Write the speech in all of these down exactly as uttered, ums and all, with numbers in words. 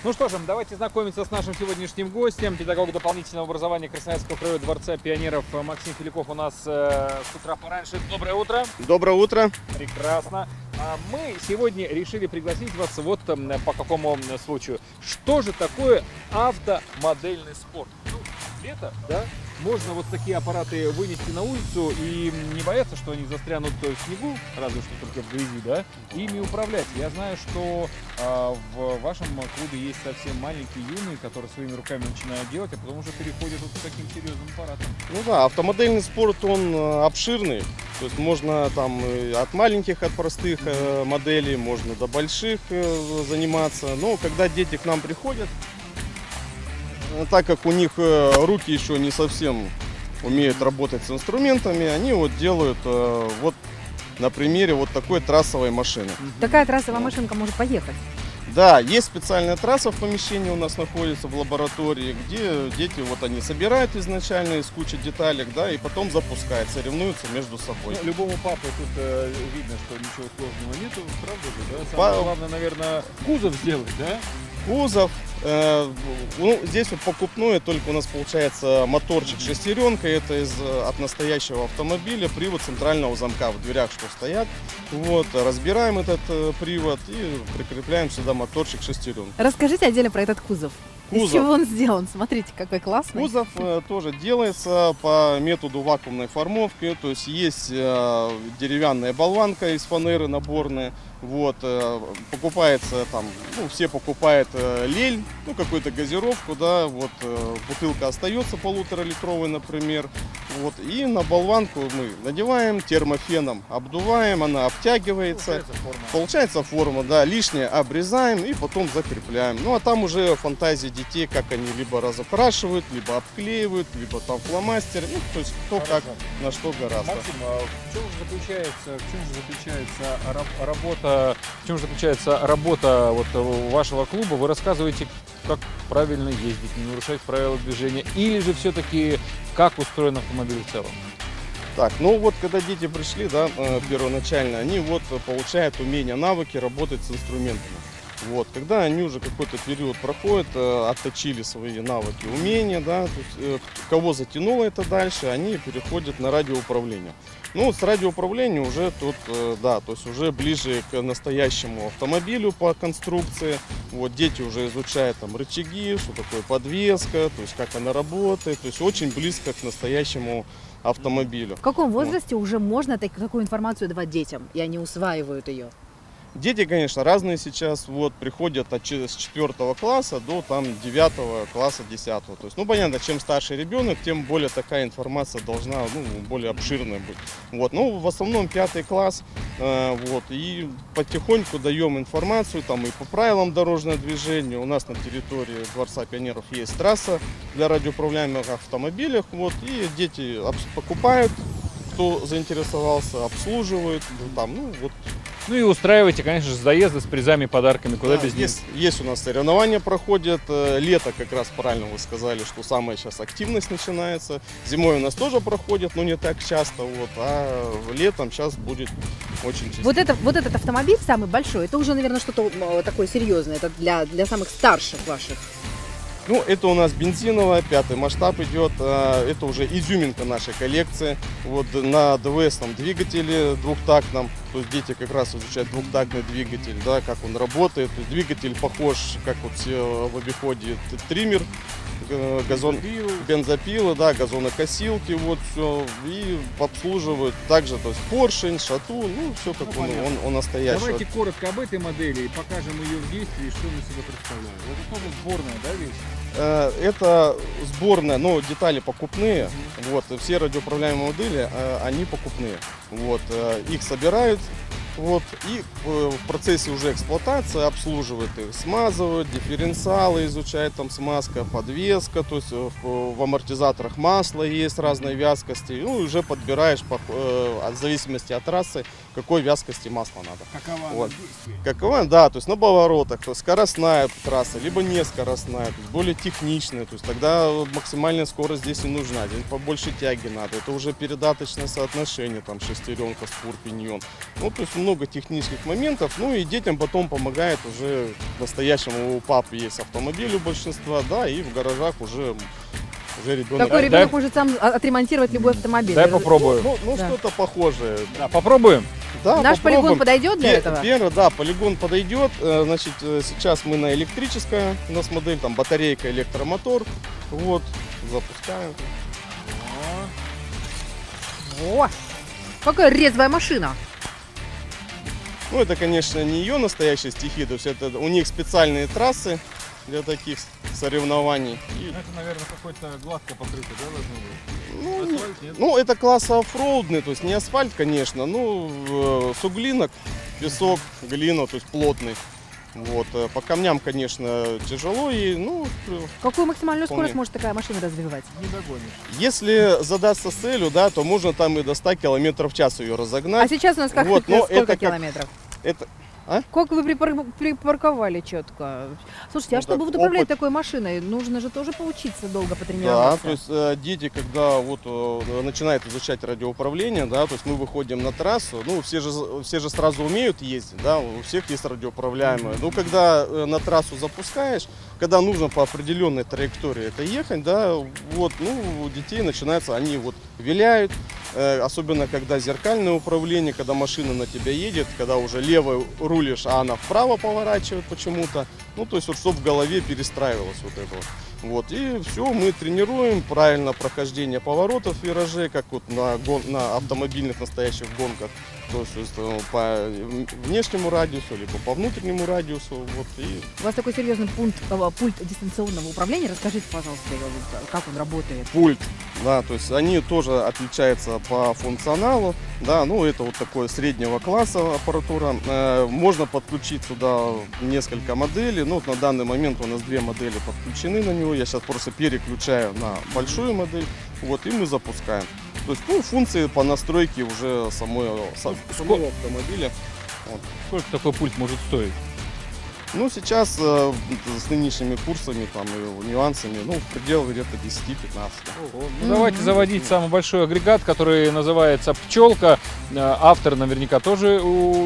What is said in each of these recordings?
Ну что же, давайте знакомиться с нашим сегодняшним гостем. Педагог дополнительного образования Красноярского краевого дворца пионеров Максим Филюков у нас э, с утра пораньше. Доброе утро. Доброе утро. Прекрасно. А мы сегодня решили пригласить вас вот э, по какому случаю. Что же такое автомодельный спорт? Ну, лето, да? Можно вот такие аппараты вынести на улицу и не бояться, что они застрянут в снегу, разве что только в грязи, да, и ими управлять. Я знаю, что э, в вашем клубе есть совсем маленькие юные, которые своими руками начинают делать, а потом уже переходят вот к таким серьезным аппаратам. Ну да, автомодельный спорт, он обширный, то есть можно там от маленьких, от простых э, моделей, можно до больших э, заниматься, но когда дети к нам приходят, так как у них руки еще не совсем умеют работать с инструментами, они вот делают вот на примере вот такой трассовой машины. Такая трассовая машинка может поехать? Да, есть специальная трасса в помещении у нас находится в лаборатории, где дети вот они собирают изначально из кучи деталек, да, и потом запускают, соревнуются между собой. Ну, любому папе тут э, видно, что ничего сложного нету, правда же, да? Самое Па... главное, наверное, кузов сделать, да? Кузов. Э, ну, здесь вот покупное, только у нас получается моторчик шестеренка, это из, от настоящего автомобиля, привод центрального замка в дверях, что стоят. Вот, разбираем этот э, привод и прикрепляем сюда моторчик шестеренка. Расскажите отдельно про этот кузов. Кузов. Из чего он сделан? Смотрите, какой классный. Кузов э, тоже делается по методу вакуумной формовки, то есть есть э, деревянная болванка из фанеры наборная, вот, э, покупается там, ну, все покупают э, лель, ну, какую-то газировку, да, вот, э, бутылка остается полуторалитровой, например, вот, и на болванку мы надеваем, термофеном обдуваем, она обтягивается, Получается форма. Получается форма, да, лишнее обрезаем и потом закрепляем, ну, а там уже фантазии детей, как они либо разукрашивают, либо обклеивают, либо там фломастеры, ну, то есть кто Хорошо. как на что гораздо. Максим, а в чем же заключается, в чем же заключается раб- работа, в чем же заключается работа вот вашего клуба? Вы рассказываете, как правильно ездить, не нарушать правила движения, или же все-таки как устроен автомобиль в целом? Так, ну вот когда дети пришли, да, первоначально, они вот получают умения, навыки работать с инструментами. Вот, когда они уже какой-то период проходят, отточили свои навыки, умения, да, то есть, кого затянуло это дальше, они переходят на радиоуправление. Ну, с радиоуправлением уже тут, да, то есть уже ближе к настоящему автомобилю по конструкции. Вот, дети уже изучают там рычаги, что такое подвеска, то есть как она работает, то есть очень близко к настоящему автомобилю. В каком возрасте вот уже можно так, такую информацию давать детям, и они усваивают ее? Дети, конечно, разные сейчас, вот, приходят от, с четвёртого класса до там девятого класса, десятого. То есть, ну, понятно, чем старше ребенок, тем более такая информация должна, ну, более обширная быть. Вот, ну, в основном пятый класс, э, вот, и потихоньку даем информацию, там, и по правилам дорожного движения. У нас на территории Дворца пионеров есть трасса для радиоуправляемых автомобилей, вот, и дети покупают, кто заинтересовался, обслуживают, там, ну, вот. Ну и устраивайте, конечно же, заезды с призами, подарками, куда Да, без них. есть, есть у нас соревнования проходят, лето как раз правильно вы сказали, что самая сейчас активность начинается. Зимой у нас тоже проходят, но не так часто, вот, а летом сейчас будет очень часто. Вот, это, вот этот автомобиль самый большой, это уже, наверное, что-то такое серьезное, это для, для самых старших ваших. Ну, это у нас бензиновая, пятый масштаб идет, это уже изюминка нашей коллекции. Вот на ДВС там двигателе двухтактном, то есть дети как раз изучают двухтактный двигатель, да, как он работает. То есть двигатель похож, как вот все в обиходе, триммер, газон, бензопилы, да, газонокосилки, вот все, и обслуживают также, то есть поршень, шатун, ну, все как ну, он, он, он настоящий. Давайте коротко об этой модели и покажем ее в действии, что мы себе представляем. Это тоже сборная, да, вещь? Это сборная, но детали покупные. Mm-hmm. Вот, все радиоуправляемые модели, они покупные. Вот, их собирают. Вот, и в процессе уже эксплуатации обслуживают их, смазывают, дифференциалы изучают, там смазка, подвеска, то есть в, в амортизаторах масло есть разной вязкости, ну и уже подбираешь по, э, в зависимости от трассы, какой вязкости масла надо. Какова вот. Какова, да, то есть на поворотах, то есть скоростная трасса, либо не скоростная, то есть более техничная, то есть тогда максимальная скорость здесь не нужна, здесь побольше тяги надо, это уже передаточное соотношение, там шестеренка, спур, пиньон, ну то есть много технических моментов, ну и детям потом помогает уже по-настоящему. У папы есть автомобиль у большинства, да, и в гаражах уже, уже ребенок... Такой Дай- ребенок дай- может сам а- отремонтировать любой автомобиль. Дай Раз- попробую. Ну, ну Да. что-то похожее. Да, попробуем. Да, Наш полигон попробуем. подойдет для Пе- этого? Первый, да, полигон подойдет. Э, Значит, э, сейчас мы на электрическое, у нас модель, там батарейка, электромотор. Вот, запускаем. О, какая резвая машина. Ну, это, конечно, не ее настоящие стихи, то есть это у них специальные трассы для таких соревнований. И, Это, наверное, какой-то гладко покрытый, да, должно быть? ну, Асфальт, нет? ну, это класс оффроудный, то есть не асфальт, конечно, ну, э, суглинок, песок, глина, то есть плотный. Вот, э, по камням, конечно, тяжело, и, ну, э, Какую максимальную Вполне. скорость может такая машина развивать? Не догонишь. если задастся с целью, да, то можно там и до ста километров в час ее А разогнать. сейчас у нас как Вот, но сколько это как- километров? Это, Как вы припар- припарковали четко? Слушайте, а Ну, чтобы так вот управлять опыт. такой машиной, нужно же тоже поучиться долго да, потренироваться. то есть э, дети, когда вот э, начинают изучать радиоуправление, да, то есть мы выходим на трассу, ну, все же, все же сразу умеют ездить, да, у всех есть радиоуправляемые. Ну, когда э, на трассу запускаешь, когда нужно по определенной траектории это ехать, да, вот, ну, у детей начинается, они вот виляют, э, особенно когда зеркальное управление, когда машина на тебя едет, когда уже левой рулишь, а она вправо поворачивает почему-то, ну, то есть вот чтобы в голове перестраивалось вот это вот. Вот, и все, мы тренируем правильно прохождение поворотов, виражей, как вот на, гон, на автомобильных настоящих гонках. То есть э, по внешнему радиусу, либо по внутреннему радиусу. Вот, и У вас такой серьезный пункт, э, пульт дистанционного управления. Расскажите, пожалуйста, э, как он работает. пульт, да, то есть они тоже отличаются по функционалу, да, ну это вот такое среднего класса аппаратура. Э, можно подключить сюда несколько моделей, ну вот на данный момент у нас две модели подключены на него, я сейчас просто переключаю на большую модель, вот, и мы запускаем. То есть, ну, функции по настройке уже самой, са- самого автомобиля. Вот. Сколько такой пульт может стоить? Ну, сейчас э, с нынешними курсами там и нюансами, ну, в пределах где-то десять-пятнадцать. Ну, давайте заводить самый большой агрегат, который называется «Пчелка». Э, Автор наверняка тоже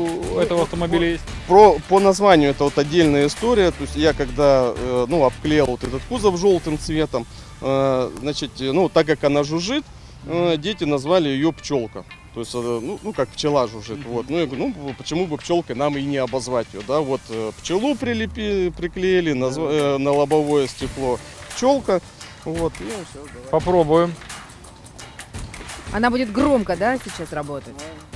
у этого автомобиля есть. Про, по названию это вот отдельная история. То есть я когда э, ну, обклеил вот этот кузов желтым цветом, э, значит, э, ну, так как она жужжит, э, дети назвали ее «Пчелка». То есть, э, ну, ну, как пчела жужжит. Вот. Ну, я говорю, ну, почему бы пчелкой нам и не обозвать ее, да? Вот э, пчелу прилепи, приклеили назва- э, на лобовое стекло «Пчелка». Вот, и всё, давай. Попробуем. Она будет громко, да, сейчас работать?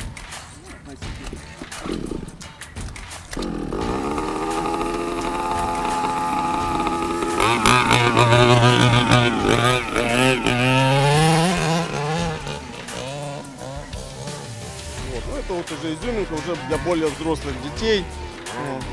Вот. Ну, это вот уже изюминка уже для более взрослых детей. Вот.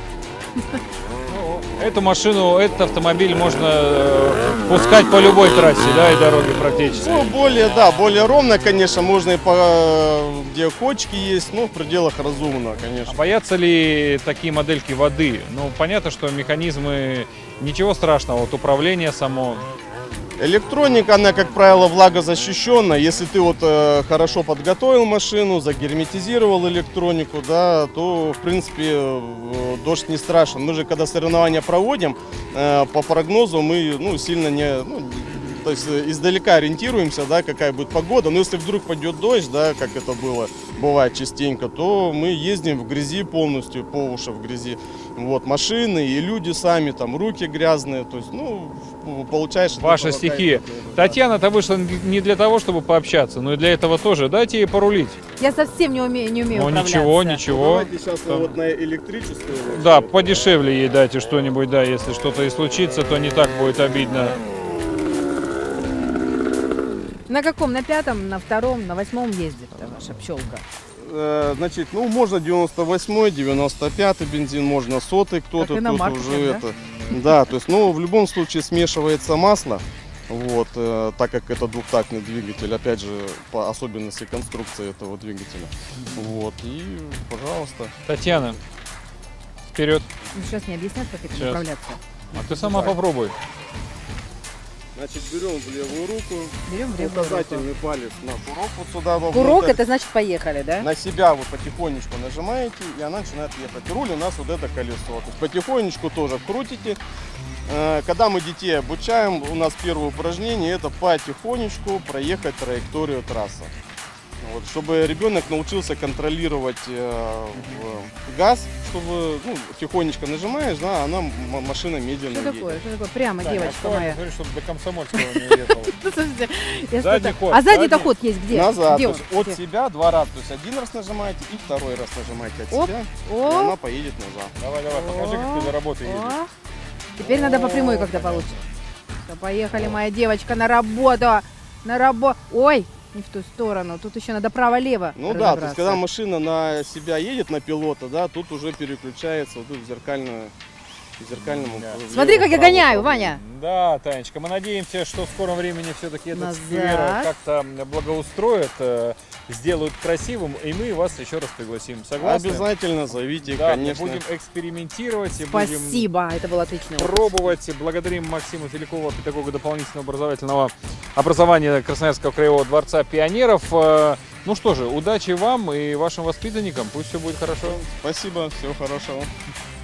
Эту машину, этот автомобиль можно э, пускать по любой трассе, да, и дороге практически. Ну, более, да, более ровно, конечно, можно и по, где кочки есть, но в пределах разумного, А конечно. боятся ли такие модельки воды? Ну, понятно, что механизмы, ничего страшного, вот управление само. Электроника, она, как правило, влагозащищенная. Если ты вот э, хорошо подготовил машину, загерметизировал электронику, да, то, в принципе, э, дождь не страшен. Мы же, когда соревнования проводим, э, по прогнозу мы, ну, сильно не... Ну, то есть э, издалека ориентируемся, да, какая будет погода. Но если вдруг пойдет дождь, да, как это было, бывает частенько, то мы ездим в грязи полностью, по уши в грязи. Вот, машины и люди сами, там, руки грязные. То есть, ну, получаешь... Ваша стихия. Татьяна-то вышла не для того, чтобы пообщаться, но и для этого тоже. Дайте ей порулить. Я совсем не умею, не умею Ну управляться. ничего, ничего. Давайте сейчас Там- вот на электрическую. Да, подешевле ей дайте что-нибудь, да, если что-то и случится, то не так будет обидно. На каком? На пятом, на втором, на восьмом ездит ваша пчелка? Э, Значит, ну, можно девяносто восьмой, девяносто пятый бензин, можно сотый кто-то, Как иномарка, тут уже да? это. Да, то есть, ну, в любом случае смешивается масло, вот, э, так как это двухтактный двигатель, опять же, по особенности конструкции этого двигателя. Вот, и, пожалуйста. Татьяна, вперед. Ну, сейчас не объяснят, как этим Сейчас. управляться. А ты сама попробуй. Значит, берем в левую руку, Берем в левую руку. указательный палец на курок вот сюда вовнутрь. Курок, это значит поехали, да? На себя вы потихонечку нажимаете, и она начинает ехать. Руль у нас вот это колесо. То есть потихонечку тоже крутите. Э, Когда мы детей обучаем, у нас первое упражнение это потихонечку проехать траекторию трассы. Вот, чтобы ребенок научился контролировать э, в- газ, чтобы ну, тихонечко нажимаешь, да, она м- машина медленно Что едет. такое? Что такое? Прямо, Таня, девочка аккуратно моя. смотри, чтобы до Комсомольского не уехал. Ну, слушайте, я Задний что-то- ход, А задний-то задний. ход есть где? Назад, Где то он? есть от Где? себя два раза, то есть один раз нажимаете и второй раз нажимаете от Оп, себя, и О, она поедет назад. Давай, давай, покажи, как ты до работы едешь. о. Теперь надо по прямой О, как-то понятно. получится. Всё, поехали, моя девочка, на работу. На работу. Ой, не в ту сторону. Тут еще надо право-лево. Ну да, то есть разобраться. когда машина на себя едет, на пилота, да, тут уже переключается вот тут в зеркальную, в зеркальному. Да. влево, Смотри, как я вправо гоняю, управление. Ваня. Да, Танечка, мы надеемся, что в скором времени все-таки этот Назад. сквер как-то благоустроят, э, сделают красивым, и мы вас еще раз пригласим. Согласны? Обязательно зовите, Да, конечно. мы будем экспериментировать и будем Спасибо, это было отлично. пробовать. Благодарим Максима Филякова, педагога дополнительного образовательного образования Красноярского краевого дворца пионеров. Э, Ну что же, удачи вам и вашим воспитанникам. Пусть все будет хорошо. Спасибо, всего хорошего.